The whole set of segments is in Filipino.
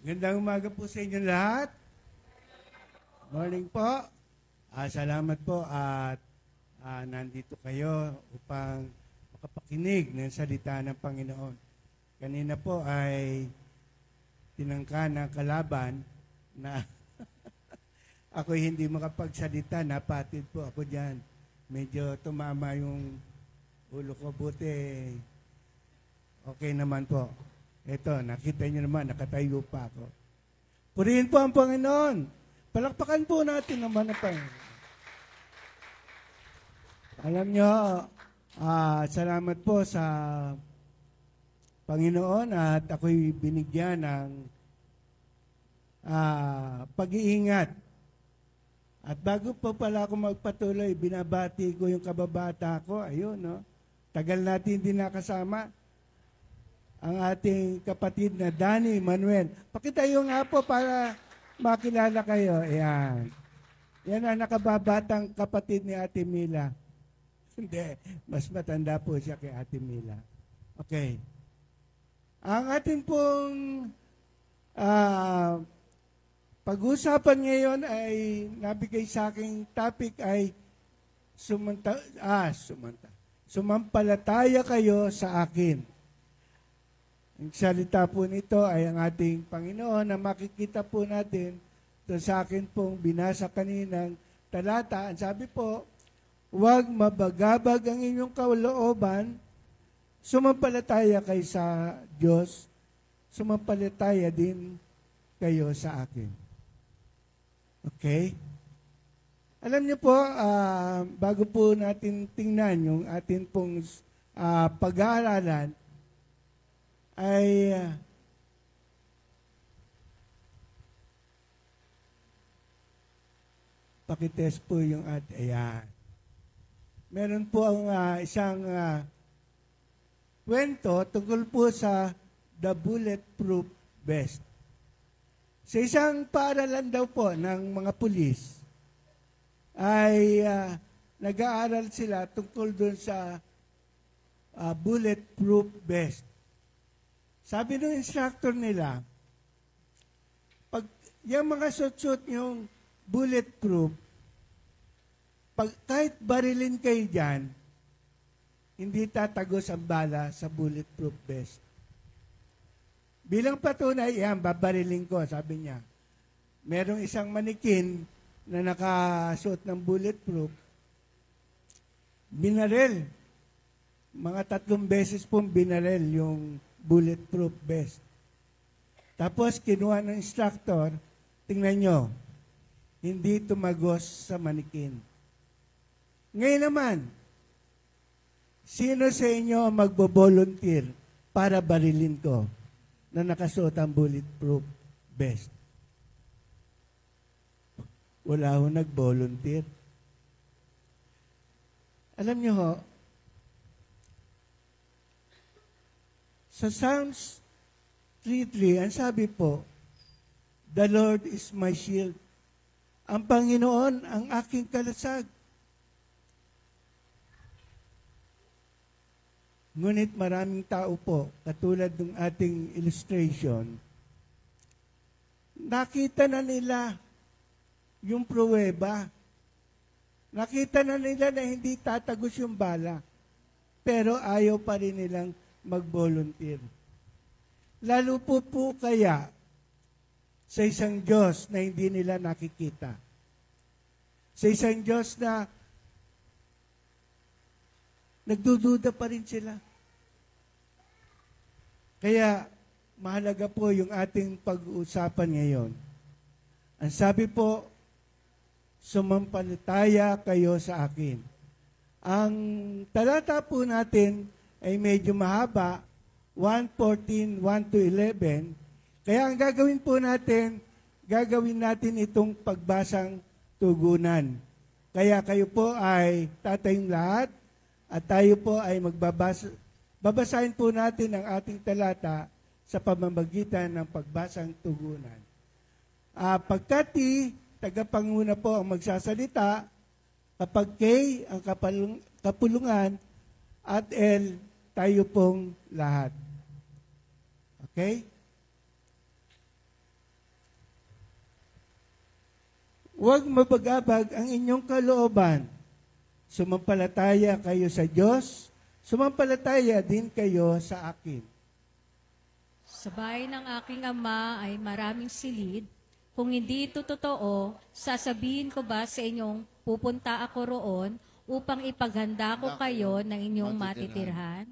Gandang umaga po sa inyo lahat. Morning po. Salamat po at nandito kayo upang makapakinig ng salita ng Panginoon. Kanina po ay tinangka ng kalaban na ako hindi makapagsalita. Napatid po ako dyan. Medyo tumama yung ulo ko. Buti okay naman po. Ito, nakita niyo naman, nakatayo pa ako. Purihin po ang Panginoon. Palakpakan po natin naman ang Panginoon. Alam niyo, salamat po sa Panginoon at ako'y binigyan ng pag-iingat. At bago po pala ako magpatuloy, binabati ko yung kababata ko. Ayun, no? Tagal natin hindi nakasama. Ang ating kapatid na Danny Manuel. Pakitayo nga po para makilala kayo. Ayan. Yan ang nakababatang kapatid ni Ate Mila. Hindi, mas matanda po siya kay Ate Mila. Okay. Ang ating pong pag-usapan ngayon ay nabigay sa aking topic ay sumampalataya kayo sa akin. Ang salita po nito ay ang ating Panginoon na makikita po natin sa akin pong binasa kaninang talata. Ang sabi po, huwag mabagabag ang inyong kalooban, sumampalataya kayo sa Diyos, sumampalataya din kayo sa akin. Okay? Alam niyo po, bago po natin tingnan yung ating pong pag-aaralan, ay pakitest po yung ayan. Meron po ang isang kwento tungkol po sa The Bulletproof Vest. Sa isang paaralan daw po ng mga pulis ay nag-aaral sila tungkol doon sa bulletproof vest. Sabi ng instructor nila, pag yung mga suit yung bulletproof, kahit barilin kayo dyan, hindi tatagos ang bala sa bulletproof vest. Bilang patunay, yan, babarilin ko, sabi niya. Merong isang manikin na nakasuot ng bulletproof, binaril. Mga 3 beses pong binaril yung bulletproof vest. Tapos, kinuha ng instructor, tingnan nyo, hindi tumagos sa manikin. Ngayon naman, sino sa inyo magbo-volunteer para barilin ko na nakasuot ang bulletproof vest? Wala ho nag-volunteer. Alam nyo ho, sa Psalms 3:3, ang sabi po, the Lord is my shield. Ang Panginoon ang aking kalasag. Ngunit maraming tao po, katulad ng ating illustration, nakita na nila yung pruweba. Nakita na nila na hindi tatagos yung bala. Pero ayaw pa rin nilang mag-volunteer. Lalo po kaya sa isang Diyos na hindi nila nakikita. Sa isang Diyos na nagdududa pa rin sila. Kaya mahalaga po yung ating pag-uusapan ngayon. Ang sabi po, sumampalataya kayo sa akin. Ang talata po natin ay medyo mahaba, 1:14, 1-11. Kaya ang gagawin po natin, gagawin natin itong pagbasang tugunan. Kaya kayo po ay tatayong lahat at tayo po ay babasahin po natin ang ating talata sa pamamagitan ng pagbasang tugunan. Pagkati, tagapanguna po ang magsasalita, kapag K, ang kapulungan, at L, tayo pong lahat. Okay? Huwag mabagabag ang inyong kalooban. Sumampalataya kayo sa Diyos, sumampalataya din kayo sa akin. Sa bahay ng aking ama ay maraming silid. Kung hindi ito totoo, sasabihin ko ba sa inyong pupunta ako roon upang ipaghanda ko kayo ng inyong matitirhan?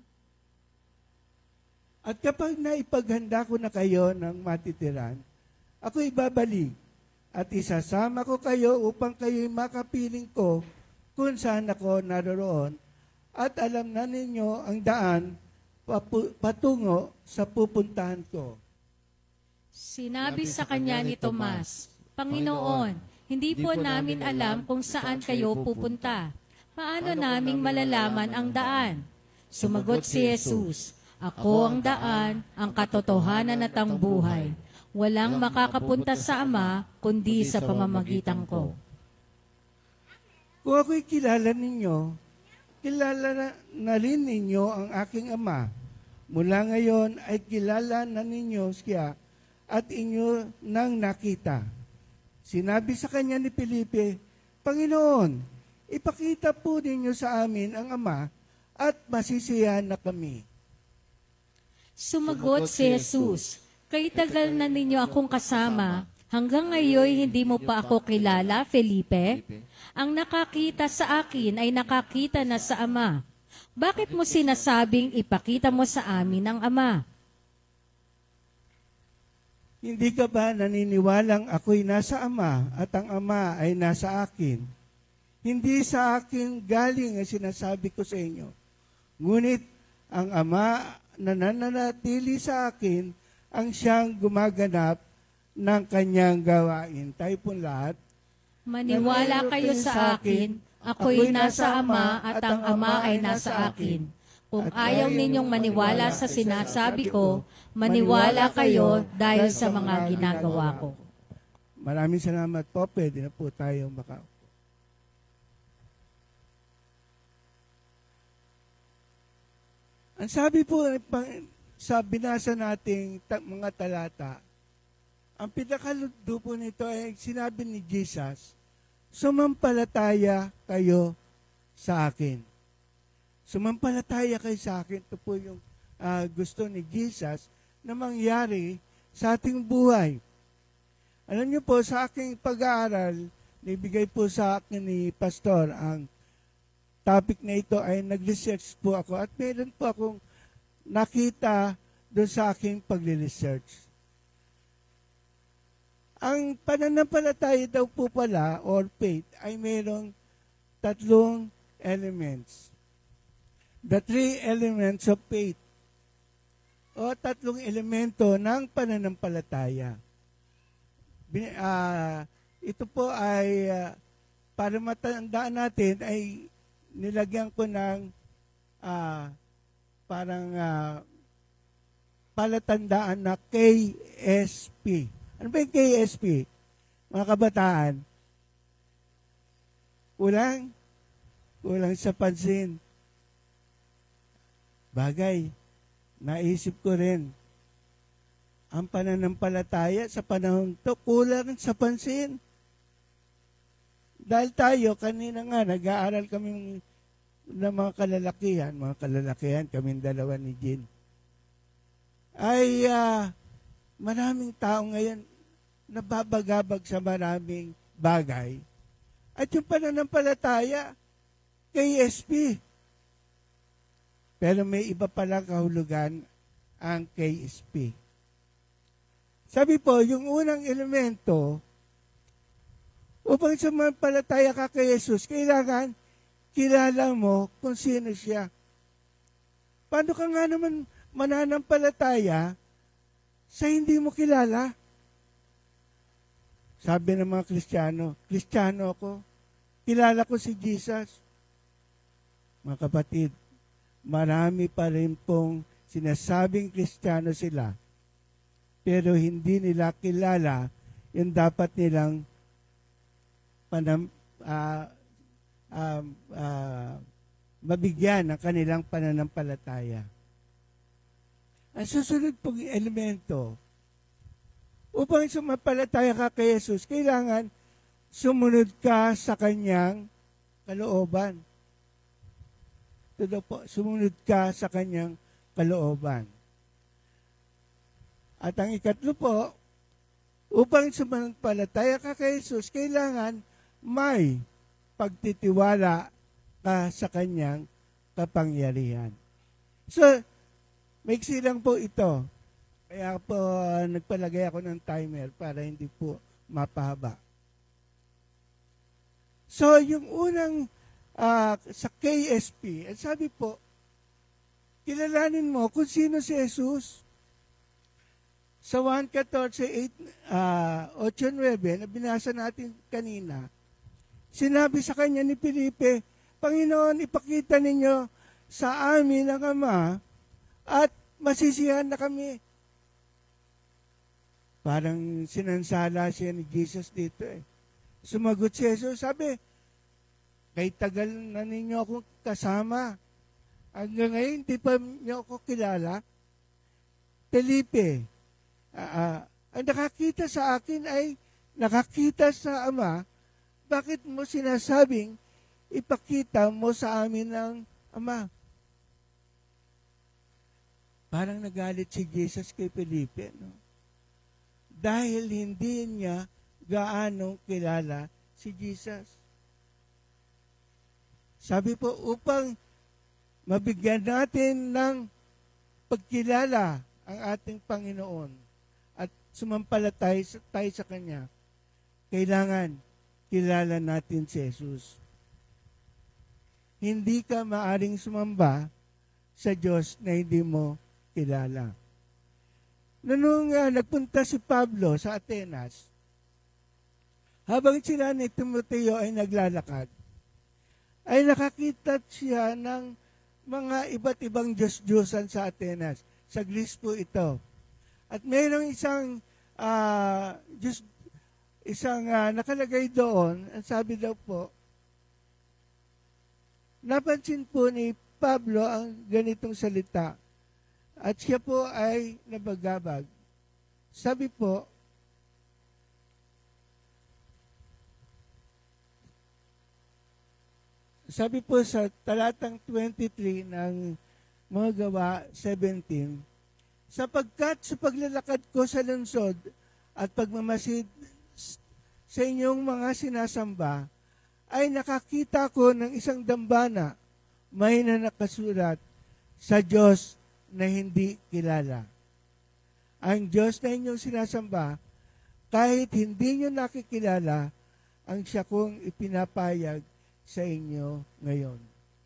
At kapag naipaghanda ko na kayo ng matitiran, ako ibabalik at isasama ko kayo upang kayo'y makapiling ko kung saan ako naroroon at alam na ninyo ang daan patungo sa pupuntahan ko. Sinabi sa kanya ni Tomas, Panginoon, hindi po namin alam kung saan kayo pupunta. Paano naming malalaman ang daan? Sumagot si Jesus, Ako ang daan, ang katotohanan at ang buhay. Walang makakapunta sa Ama, kundi sa pamamagitan ko. Kung ako'y kilala ninyo, kilala na rin ninyo ang aking Ama. Mula ngayon ay kilala na ninyo siya at inyo nang nakita. Sinabi sa kanya ni Felipe, Panginoon, ipakita po ninyo sa amin ang Ama at masisiyahan na kami. Sumagot si Jesus, Kay tagal na ninyo akong kasama, hanggang ngayon hindi mo pa ako kilala, Felipe? Ang nakakita sa akin ay nakakita na sa Ama. Bakit mo sinasabing ipakita mo sa amin ang Ama? Hindi ka ba naniniwalang ako'y nasa Ama at ang Ama ay nasa akin? Hindi sa akin galing ang sinasabi ko sa inyo. Ngunit ang Ama na nananatili sa akin ang siyang gumaganap ng kanyang gawain. Tayo po lahat. Maniwala kayo sa akin, ako'y nasa Ama at ang Ama ay nasa akin. Kung ayaw ninyong maniwala sa sinasabi ko, maniwala kayo dahil sa mga ginagawa ko. Maraming salamat po. Pwede na po tayo makaupo. Ang sabi po sa binasa nating mga talata, ang pinakaludo po nito ay sinabi ni Jesus, sumampalataya kayo sa akin. Sumampalataya kayo sa akin. Ito po yung gusto ni Jesus na mangyari sa ating buhay. Alam niyo po, sa aking pag-aaral, nibigay po sa akin ni Pastor ang topic na ito ay nag-research po ako at meron po akong nakita doon sa aking pag-research. Ang pananampalataya daw po pala or faith ay mayroong tatlong elements. The three elements of faith o tatlong elemento ng pananampalataya. Ito po ay para matandaan natin ay nilagyan ko ng palatandaan na KSP. Ano ba yung KSP? Mga kabataan, kulang sa pansin. Bagay, naisip ko rin, ang pananampalataya sa panahon to, kulang sa pansin. Dahil tayo, kanina nga, nag-aaral kami ng mga kalalakihan, kaming dalawa ni Jean. Ay, maraming tao ngayon nababagabag sa maraming bagay. At yung pananampalataya, KSP. Pero may iba palang kahulugan ang KSP. Sabi po, yung unang elemento, upang sumampalataya ka kay Jesus, kailangan kilala mo kung sino siya. Paano ka nga naman mananampalataya sa hindi mo kilala? Sabi ng mga Kristiyano ako, kilala ko si Jesus. Mga kapatid, marami pa rin pong sinasabing Kristiyano sila, pero hindi nila kilala yung dapat nilang mabigyan ng kanilang pananampalataya. Ang susunod pong elemento, upang sumampalataya ka kay Jesus, kailangan sumunod ka sa kanyang kalooban. Ito daw po, sumunod ka sa kanyang kalooban. At ang ikatlo po, upang sumampalataya ka kay Jesus, kailangan may pagtitiwala ka sa kanyang kapangyarihan. So, maiksi lang po ito. Kaya po nagpalagay ako ng timer para hindi po mapahaba. So, yung unang sa KSP, at sabi po, kilalanin mo kung sino si Jesus. Sa 1:14:8-9 na binasa natin kanina, sinabi sa kanya ni Felipe, Panginoon, ipakita ninyo sa amin ang Ama at masisiyahan na kami. Parang sinansala siya ni Jesus dito eh. Sumagot si Jesus, sabi, kay tagal na ninyo akong kasama. Hanggang ngayon, hindi pa niyo ako kilala. Felipe, ang nakakita sa akin ay nakakita sa Ama. Bakit mo sinasabing ipakita mo sa amin ang Ama? Parang nagalit si Jesus kay Felipe, no? Dahil hindi niya gaano kilala si Jesus. Sabi po, upang mabigyan natin ng pagkilala ang ating Panginoon at sumampalatay tayo sa Kanya, kailangan kilala natin si Jesus. Hindi ka maaring sumamba sa Diyos na hindi mo kilala. Nung nagpunta si Pablo sa Atenas, habang sila ni Timoteo ay naglalakad, ay nakakita siya ng mga iba't ibang Diyos-Diyosan sa Atenas. Sa Greece po ito. At mayroong isang nakalagay doon, ang sabi daw po, napansin po ni Pablo ang ganitong salita. At siya po ay nabagabag. Sabi po sa talatang 23 ng mga Gawa 17, sapagkat sa paglalakad ko sa lungsod at pagmamasid sa inyong mga sinasamba, ay nakakita ko ng isang dambana, may na nakasulat, sa Diyos na hindi kilala. Ang Diyos na inyong sinasamba, kahit hindi nyo nakikilala, ang siya kong ipinapayag sa inyo ngayon.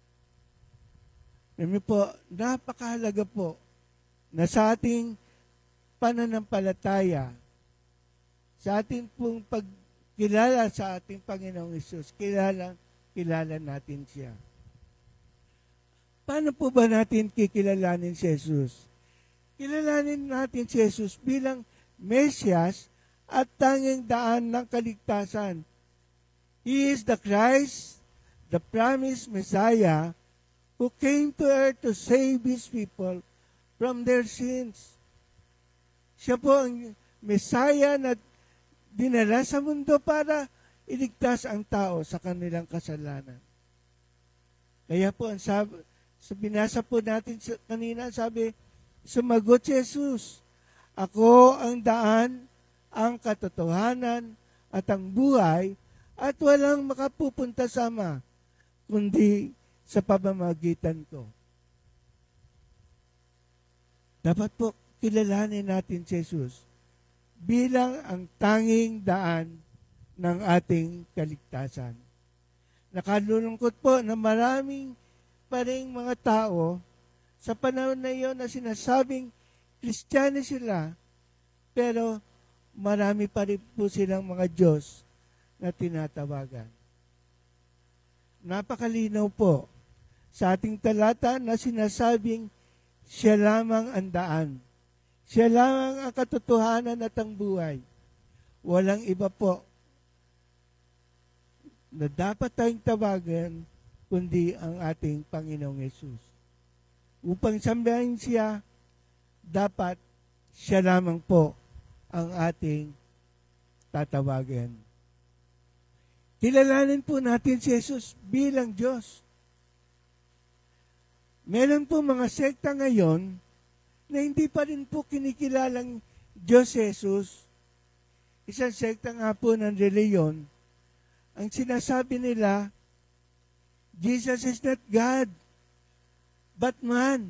Alam po, napakahalaga po na sa ating pananampalataya, sa ating pong pagkilala sa ating Panginoong Hesus, kilala natin siya. Paano po ba natin kikilalanin si Jesus? Kilalanin natin si Jesus bilang Mesyas at tanging daan ng kaligtasan. He is the Christ, the promised Messiah, who came to earth to save His people from their sins. Siya po ang Messiah na dinala sa mundo para iligtas ang tao sa kanilang kasalanan. Kaya po, ang binasa po natin kanina, sabi, sumagot si Jesus, ako ang daan, ang katotohanan, at ang buhay, at walang makapupunta sa Ama, kundi sa pamamagitan ko. Dapat po kilalanin natin si Jesus bilang ang tanging daan ng ating kaligtasan. Nakalulungkot po na maraming pa rin mga tao sa panahon na iyon na sinasabing Kristiyano sila, pero marami pa rin po silang mga Diyos na tinatawagan. Napakalinaw po sa ating talata na sinasabing siya lamang ang daan. Siya lamang ang katotohanan at ang buhay. Walang iba po na dapat tayong tawagan kundi ang ating Panginoong Hesus. Upang sambahin siya, dapat siya lamang po ang ating tatawagan. kilalanin po natin si Jesus bilang Diyos. Meron po mga sekta ngayon na hindi pa rin po kinikilalang Diyos Jesus. Isang sekta nga po ng reliyon. Ang sinasabi nila, Jesus is not God, but man.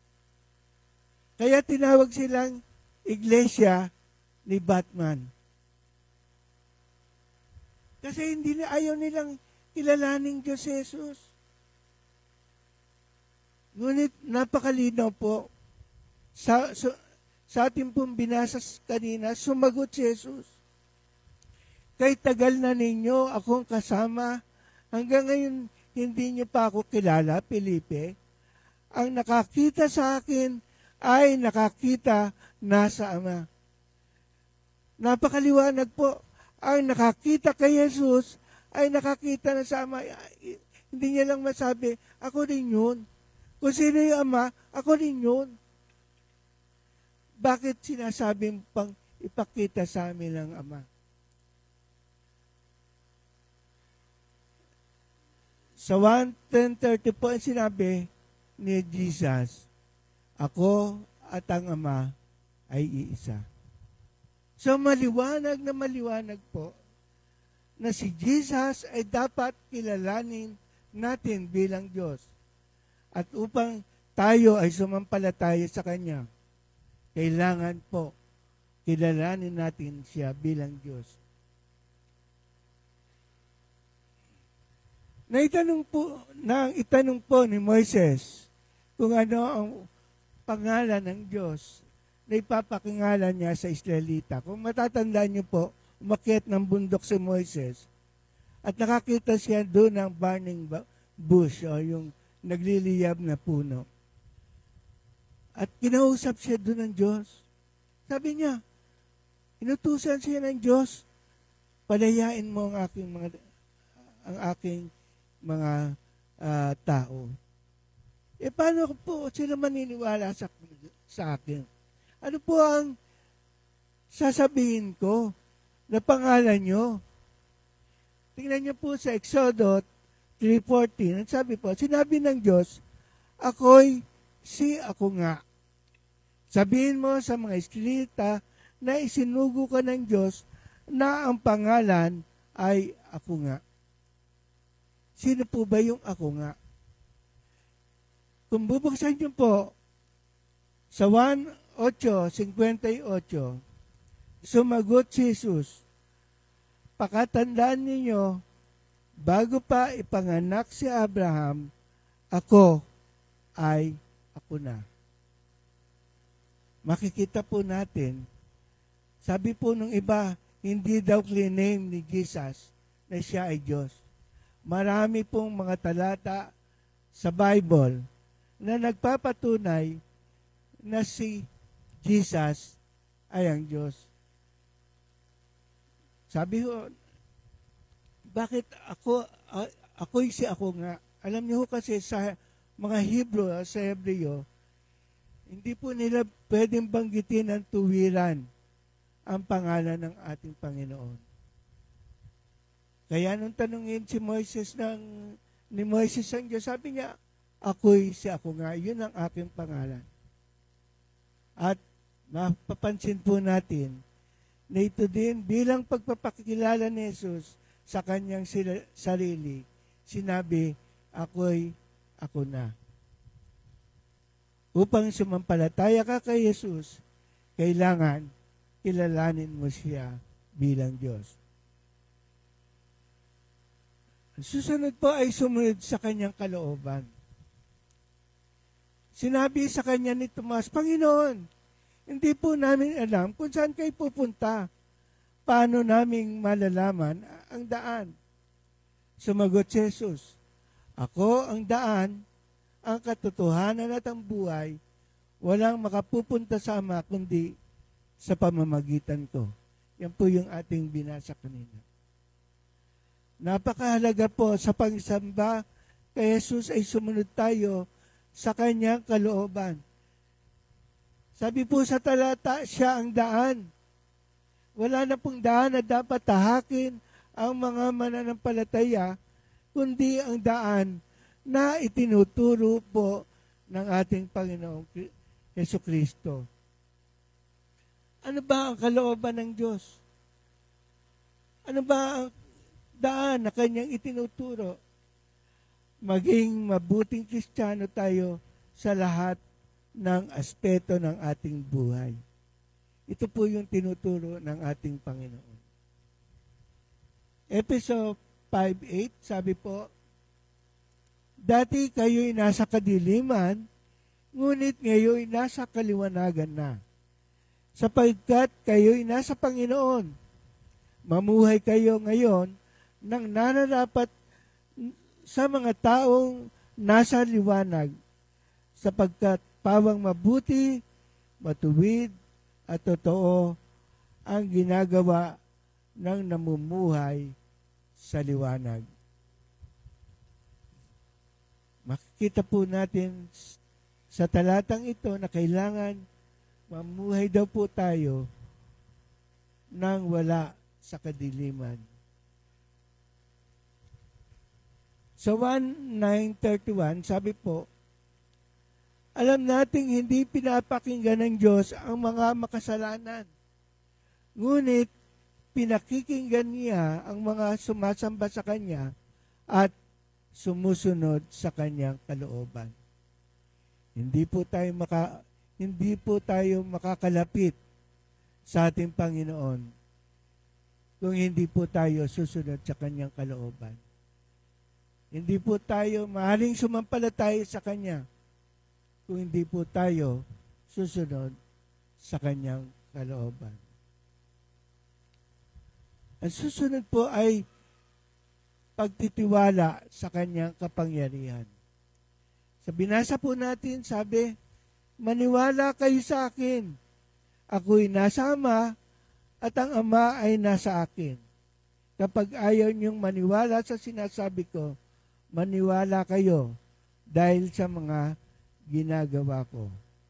Kaya tinawag silang iglesia ni Batman. Kasi ayaw nilang kilalaning Diyos Jesus. Ngunit napakalinaw po, sa ating pong binasa kanina, sumagot si Jesus. Kay tagal na ninyo akong kasama, hanggang ngayon hindi niyo pa ako kilala, Felipe. Ang nakakita sa akin ay nakakita na sa Ama. Napakaliwanag po, ang nakakita kay Jesus ay nakakita na sa Ama. Hindi niya lang masabi, ako rin yun. Kung sino yung Ama, ako rin yun. Bakit sinasabing pang ipakita sa amin ng Ama? Sa 1:10:30 po ang sinabi ni Jesus, ako at ang Ama ay iisa. So maliwanag po na si Jesus ay dapat kilalanin natin bilang Diyos. At upang tayo ay sumampalataya sa Kanya, kailangan po kilalanin natin siya bilang Diyos. Itanong po ni Moises kung ano ang pangalan ng Diyos na ipapakingalan niya sa Israelita. Kung matatandaan niyo po, umakyat ng bundok si Moises at nakakita siya doon ng burning bush o yung nagliliyab na puno. At kinausap siya doon ng Diyos. Sabi niya, inutusan siya ng Diyos, palayain mo ang aking mga tao. Paano po sila maniniwala sa akin? Ano po ang sasabihin ko na pangalan nyo? Tingnan niyo po sa Exodus 3:14. Sabi po, sinabi ng Diyos, ako'y ako nga. Sabihin mo sa mga Israelita na isinugo ka ng Diyos na ang pangalan ay ako nga. Sino po ba yung ako nga? Kung bubuksan niyo po sa 1:58, sumagot si Jesus, pakatandaan ninyo, bago pa ipanganak si Abraham, ako ay ako na. Makikita po natin, sabi po nung iba, hindi daw claim ni Jesus na siya ay Diyos. Marami pong mga talata sa Bible na nagpapatunay na si Jesus ay ang Diyos. Sabi ko, bakit ako'y si ako nga? Alam niyo kasi sa mga Hebrew, sa Hebreo, hindi po nila pwedeng banggitin ng tuwiran ang pangalan ng ating Panginoon. Kaya nung tanungin si Moises ni Moises ang Diyos, sabi niya, ako'y si ako nga, yun ang aking pangalan. At mapapansin po natin na ito din bilang pagpapakilala ni Jesus sa kanyang sarili, sinabi, ako'y ako na. Upang sumampalataya ka kay Jesus, kailangan kilalanin mo siya bilang Diyos. Ang susunod po ay sumunod sa kanyang kalooban. Sinabi sa kanya ni Tomas, Panginoon, hindi po namin alam kung saan kayo pupunta. Paano naming malalaman ang daan? Sumagot si Jesus, ako ang daan, ang katotohanan at ang buhay, walang makapupunta sa Ama kundi sa pamamagitan ko. Yan po yung ating binasa kanina. Napakahalaga po sa pagsamba kay Jesus ay sumunod tayo sa kanyang kalooban. Sabi po sa talata, siya ang daan. Wala na pong daan na dapat tahakin ang mga mananampalataya, kundi ang daan na itinuturo po ng ating Panginoong Jesucristo. Ano ba ang kalooban ng Diyos? Ano ba ang daan na kanyang itinuturo? Maging mabuting Kristiyano tayo sa lahat ng aspeto ng ating buhay. Ito po yung tinuturo ng ating Panginoon. Efeso 5:8, sabi po, dati kayo'y nasa kadiliman, ngunit ngayon nasa kaliwanagan na. Sapagkat kayo'y nasa Panginoon, mamuhay kayo ngayon nang nararapat sa mga taong nasa liwanag, sapagkat pawang mabuti, matuwid, at totoo ang ginagawa ng namumuhay sa liwanag. Makikita po natin sa talatang ito na kailangan mamuhay daw po tayo nang wala sa kadiliman. Sa 1:9-31, sabi po, alam nating hindi pinapakinggan ng Diyos ang mga makasalanan. Ngunit pinakikinggan niya ang mga sumasamba sa Kanya at sumusunod sa Kanyang kalooban. Hindi po tayo makakalapit sa ating Panginoon kung hindi po tayo susunod sa Kanyang kalooban. Hindi po tayo maaaring sumampalataya sa Kanya kung hindi po tayo susunod sa Kanyang kalooban. Ang susunod po ay pagtitiwala sa Kanyang kapangyarihan. Sa binasa po natin, sabi, maniwala kayo sa akin. Ako'y nasa Ama at ang Ama ay nasa akin. Kapag ayaw niyong maniwala sa sinasabi ko, maniwala kayo dahil sa mga ginagawa ko.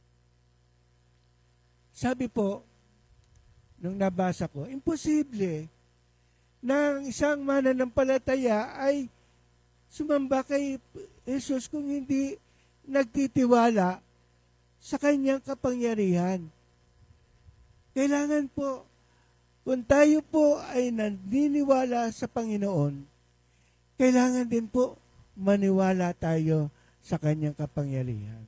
Sabi po, nung nabasa ko, imposible na ang isang mananampalataya ay sumamba kay Jesus kung hindi nagtitiwala sa Kanyang kapangyarihan. Kailangan po, kung tayo po ay naniniwala sa Panginoon, kailangan din po maniwala tayo sa Kanyang kapangyarihan.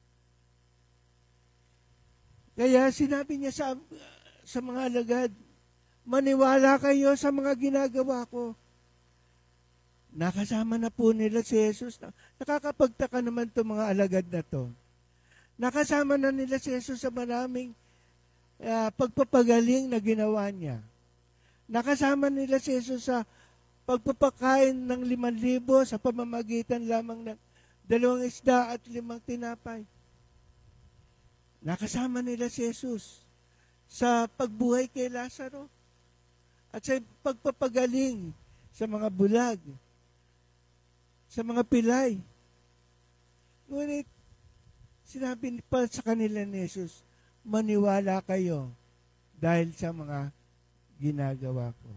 Kaya sinabi niya sa mga alagad, maniwala kayo sa mga ginagawa ko. Nakasama na po nila si Jesus. Nakakapagtaka naman itong mga alagad na to. Nakasama na nila si Jesus sa maraming pagpapagaling na ginawa niya. Nakasama nila si Jesus sa pagpapakain ng 5,000 sa pamamagitan lamang ng 2 isda at 5 tinapay. Nakasama nila si Jesus sa pagbuhay kay Lazaro at sa pagpapagaling sa mga bulag, sa mga pilay. Ngunit, sinabi pa sa kanila ni Jesus, maniwala kayo dahil sa mga ginagawa ko.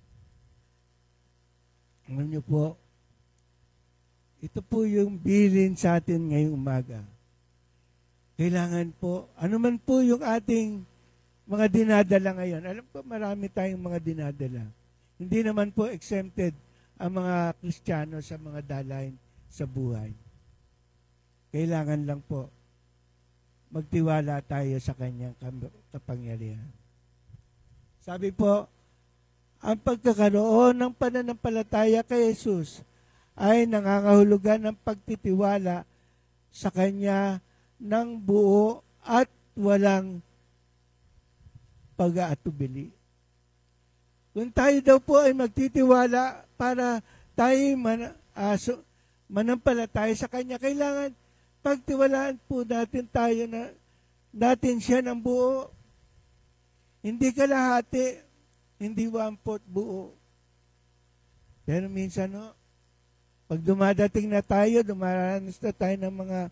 Alam niyo po, ito po yung bilin sa atin ngayong umaga. Kailangan po, anuman po yung ating mga dinadala ngayon. Alam ko marami tayong mga dinadala. Hindi naman po exempted ang mga Kristiyano sa mga dalain sa buhay. Kailangan lang po magtiwala tayo sa Kanyang kapangyarihan. Sabi po, ang pagkakaroon ng pananampalataya kay Jesus ay nangangahulugan ng pagtitiwala sa Kanya ng buo at walang pag-aatubili. Kung tayo daw po ay magtitiwala para tayo manampalataya sa Kanya, kailangan pagtiwalaan po natin natin siya ng buo. Hindi kalahati, hindi 1/4 buo. Pero minsan, pag dumadating na tayo, dumaranas na tayo ng mga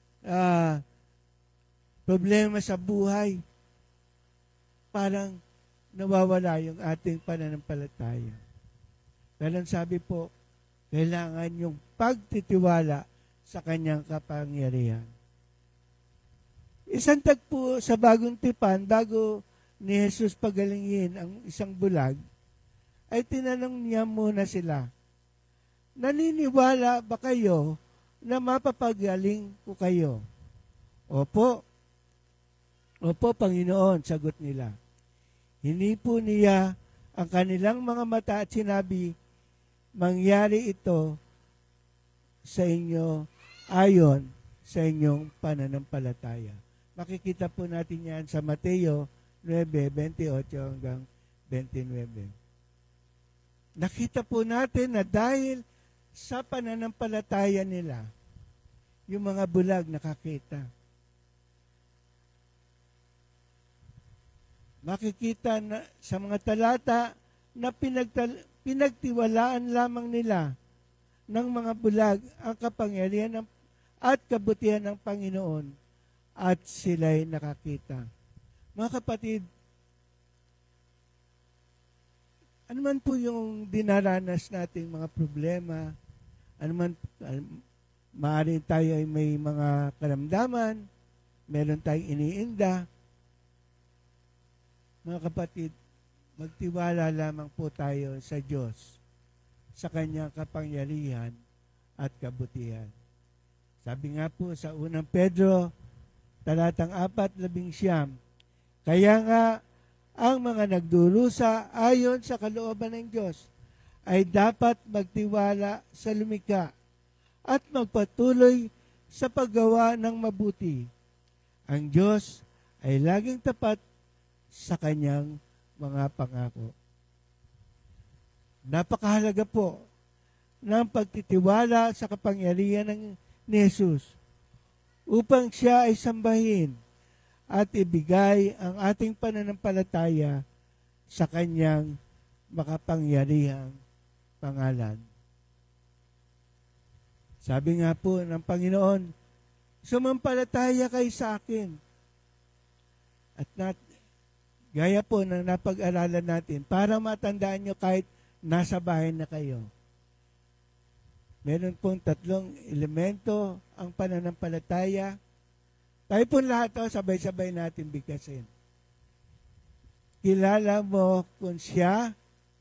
problema sa buhay, parang nawawala yung ating pananampalataya. Pero ang sabi po, kailangan yung pagtitiwala sa kanyang kapangyarihan. Isang tagpo sa bagong tipan, bago ni Jesus pagalingin ang isang bulag, ay tinanong niya muna sila, naniniwala ba kayo na mapapagaling ko kayo? Opo. Opo, Panginoon, sagot nila. Hinipo niya ang kanilang mga mata at sinabi, mangyari ito sa inyo ayon sa inyong pananampalataya. Makikita po natin yan sa Mateo 9:28 hanggang 29. Nakita po natin na dahil sa pananampalataya nila, yung mga bulag nakakita. Makikita na sa mga talata na pinagtiwalaan lamang nila ng mga bulag ang kapangyarihan at kabutihan ng Panginoon at sila'y nakakita. Mga kapatid, ano man po yung dinaranas nating mga problema, ano man, maaaring tayo ay may mga karamdaman, meron tayong iniinda, mga kapatid, magtiwala lamang po tayo sa Diyos, sa Kanyang kapangyarihan at kabutihan. Sabi nga po sa unang Pedro, talatang 4:11, kaya nga ang mga nagdurusa ayon sa kalooban ng Diyos ay dapat magtiwala sa lumikha at magpatuloy sa paggawa ng mabuti. Ang Diyos ay laging tapat sa Kanyang mga pangako. Napakahalaga po ng pagtitiwala sa kapangyarihan ni Jesus upang siya ay sambahin at ibigay ang ating pananampalataya sa kanyang makapangyarihang pangalan. Sabi nga po ng Panginoon, sumampalataya kayo sa akin. At gaya po ng napag-aralan natin, para matandaan nyo kahit nasa bahay na kayo. Meron pong 3 elemento ang pananampalataya. Tayo po lahat sabay-sabay natin bigkasin. Kilala mo kung siya,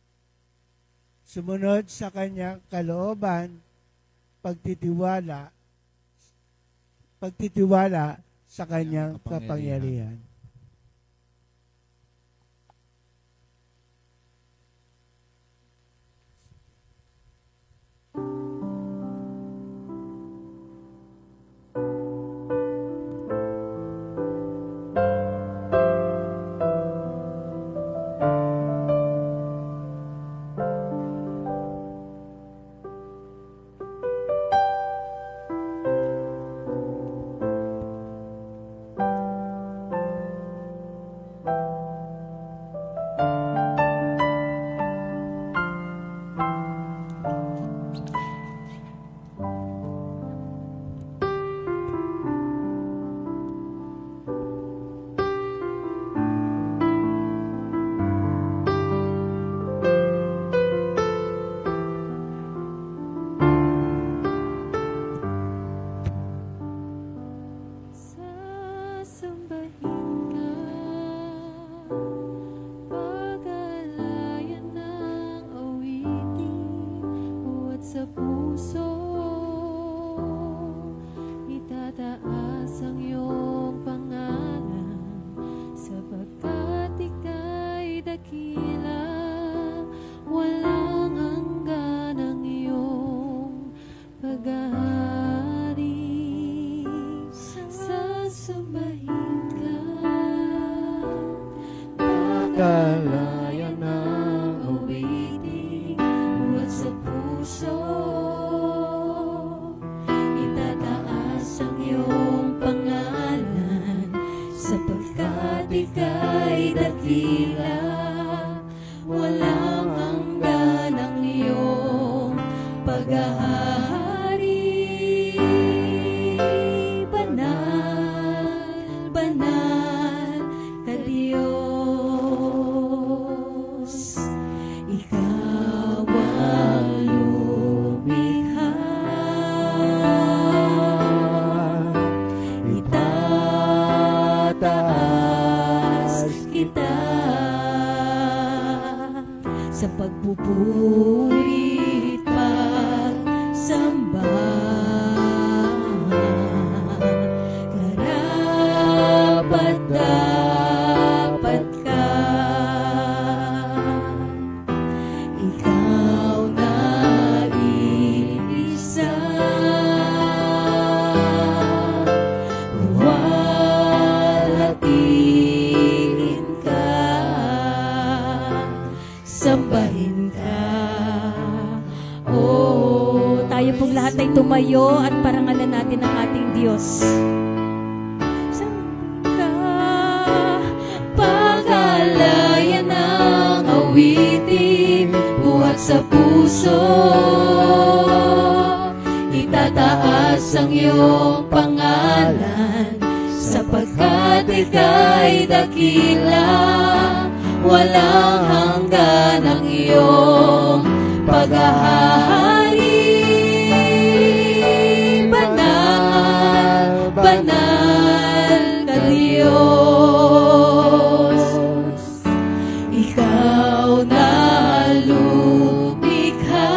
sumunod sa kanyang kalooban, pagtitiwala sa kanyang kapangyarihan. sa pagpupurit pagsamba. Karapat dapat ka, ikaw na iisa, luwalhatiin ka, sambahin ka. Oh, tayo pong lahat ay tumayo at parangalan natin ang ating Diyos. Pag-alaya ng awitin, buhat sa puso, itataas ang iyong pangalan, sapagkat ika'y dakila, walang hanggan ang iyong paghahari. Banal, banal ka Diyos, ikaw na lumikha,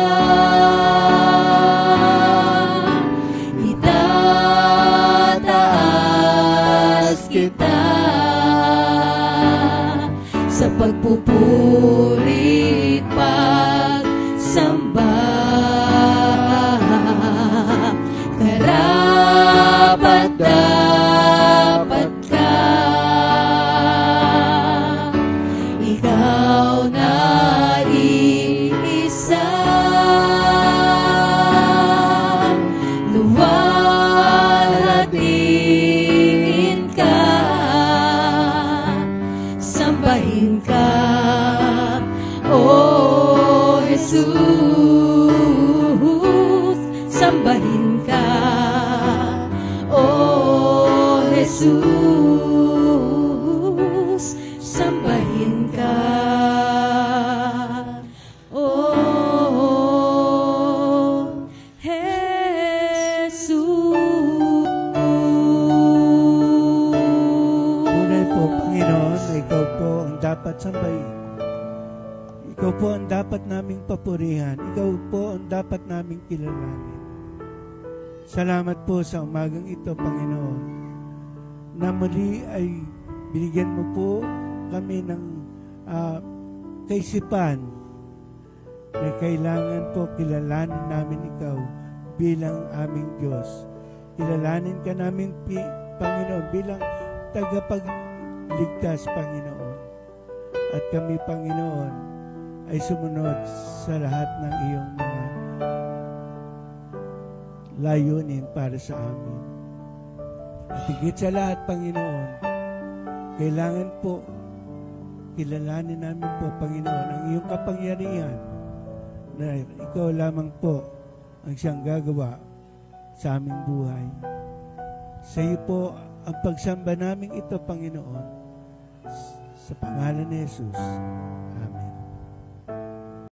itataas kita sa pagpupurit pagsamba. Karapat dapat ka, ikaw na iisa, luwalhatiin ka, sambahin ka, O Jesus, sambahin ka, O Jesus, sambahin ka, O Jesus. Tunay po, Panginoon, na ikaw po ang dapat sambahin. Ikaw po ang dapat naming papurihan. Ikaw po ang dapat naming kilalanin. Salamat po sa umagang ito, Panginoon, na muli ay binigyan mo po kami ng kaisipan na kailangan po kilalanin namin ikaw bilang aming Diyos. Kilalanin ka namin, Panginoon, bilang tagapagligtas, Panginoon. At kami, Panginoon, ay sumunod sa lahat ng iyong mga layunin para sa amin. At higit sa lahat, Panginoon, kailangan po kilalanin namin po, Panginoon, ang iyong kapangyarihan na ikaw lamang po ang siyang gagawa sa aming buhay. Sa iyo po ang pagsamba namin ito, Panginoon, sa pangalan ni Jesus.